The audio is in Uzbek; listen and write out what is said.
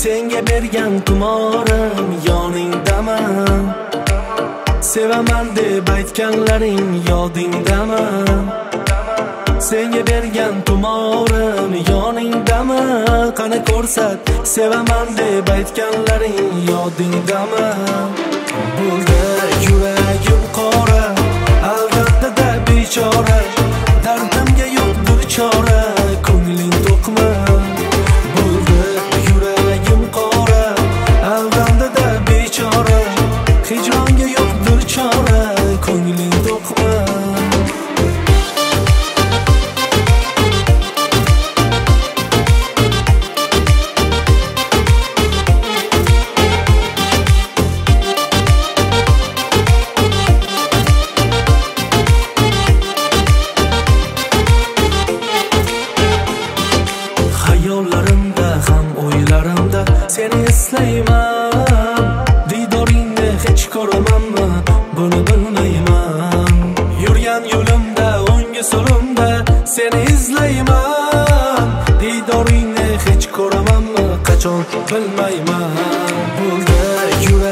senga bergan tumorim yoningdami? Sevaman deb aytganlaring yodingdami? Senga bergan tumorim yoningdami? Qani ko'rsat, sevaman deb aytganlaring yodingdami? Bo'ldi yuragim qora, albatta bechora, dardimga yo'qdir chora, ko'ngling to'qmi? Bo'ldi yuragim qora, albatta bechora, hijronga yo'qdir chora, ko'ngling to'qmi? Hayollarimda ham o'ylarimda seni eslayman. Didoringni hech ko'ramanmi, buni bilmayman. Yurgan yo'limda o'ngga so'limda seni izlayman. Didoringni hech ko'ramanmi, qachon bilmayman. Bo'ldi